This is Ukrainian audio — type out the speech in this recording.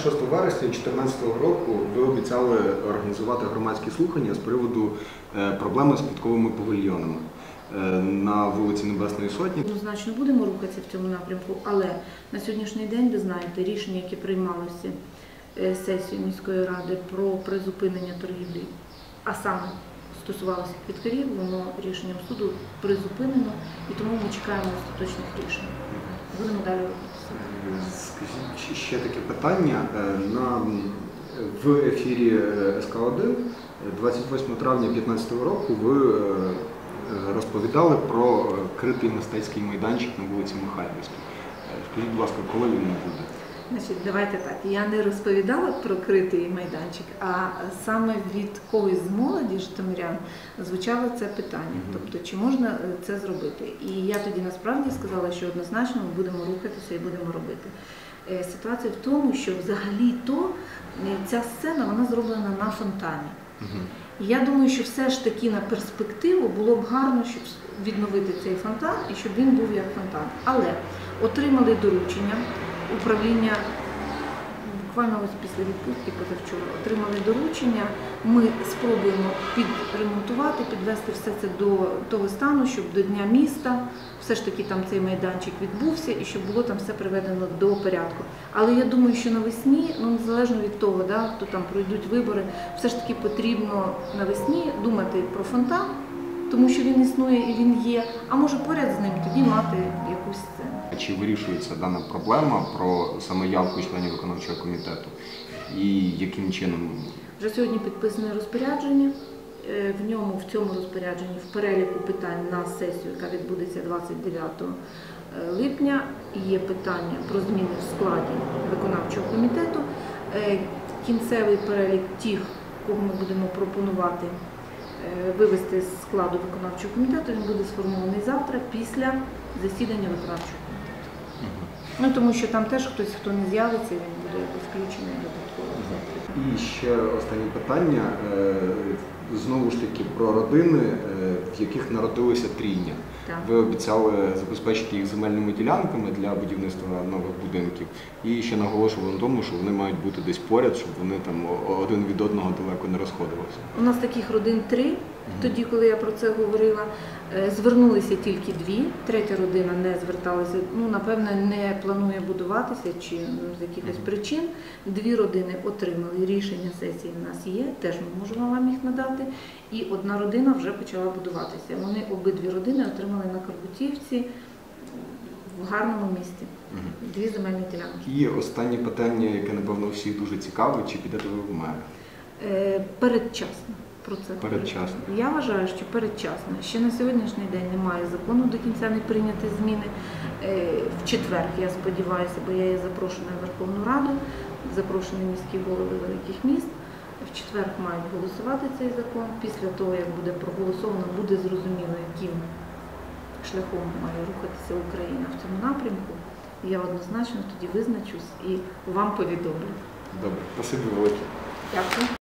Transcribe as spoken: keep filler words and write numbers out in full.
шостого вересня дві тисячі чотирнадцятого року ви обіцяли організувати громадські слухання з приводу проблеми з квітковими павільйонами на вулиці Небесної Сотні. Однозначно будемо рухатися в цьому напрямку, але на сьогоднішній день, ви знаєте, рішення, яке приймалося сесією міської ради про призупинення торгівлі, а саме стосувалося квіткарів, воно рішенням суду призупинено, і тому ми чекаємо остаточних рішень. Будемо далі рухатися. Скажіть, ще таке питання. На, в ефірі ес ка один двадцять восьмого травня дві тисячі п'ятнадцятого року ви розповідали про критий мистецький майданчик на вулиці Михайлівській. Скажіть, будь ласка, коли він буде? Значить, давайте так, я не розповідала про критий майданчик, а саме від когось з молоді житомирян звучало це питання. Тобто, чи можна це зробити? І я тоді насправді сказала, що однозначно ми будемо рухатися і будемо робити. Ситуація в тому, що взагалі-то ця сцена, вона зроблена на фонтані. І я думаю, що все ж таки на перспективу було б гарно, щоб відновити цей фонтан і щоб він був як фонтан. Але отримали доручення управління, буквально ось після відпустки позавчора, отримали доручення, ми спробуємо підремонтувати, підвести все це до того стану, щоб до Дня міста все ж таки там цей майданчик відбувся і щоб було там все приведено до порядку. Але я думаю, що навесні, ну незалежно від того, да, хто там пройдуть вибори, все ж таки потрібно навесні думати про фонтан, тому що він існує і він є, а може поряд з ним тоді мати якусь сцену. Чи вирішується дана проблема про саме явку членів виконавчого комітету і яким чином? Вже сьогодні підписане розпорядження. В ньому, в цьому розпорядженні, в переліку питань на сесію, яка відбудеться двадцять дев'ятого липня, є питання про зміни в складі виконавчого комітету. Кінцевий перелік тих, кого ми будемо пропонувати вивести з складу виконавчого комітету, він буде сформований завтра після засідання виконавчого комітету. Ну, тому що там теж хтось, хто не з'явиться, він буде включений додатково. І ще останнє питання, знову ж таки про родини, в яких народилися трійня. Так. Ви обіцяли забезпечити їх земельними ділянками для будівництва нових будинків і ще наголошували на тому, що вони мають бути десь поряд, щоб вони там один від одного далеко не розходилися. У нас таких родин три. Тоді, коли я про це говорила, звернулися тільки дві, третя родина не зверталася, ну, напевно, не планує будуватися чи з якихось причин. Дві родини отримали рішення сесії, в нас є, теж ми можемо вам їх надати. І одна родина вже почала будуватися. Вони обидві родини отримали на Карбутівці в гарному місті. Дві земельні ділянки. І останнє питання, яке, напевно, всіх дуже цікавить, чи підете ви в мери? Передчасно. Про це передчасно. Я вважаю, що передчасно. Ще на сьогоднішній день немає закону, до кінця не прийняті зміни. В четвер, я сподіваюся, бо я є запрошена в Верховну Раду, запрошені міські голови великих міст. В четвер мають голосувати цей закон. Після того, як буде проголосовано, буде зрозуміло, яким шляхом має рухатися Україна в цьому напрямку. Я однозначно тоді визначусь і вам повідомлю. Добре, спасибі велике. Дякую.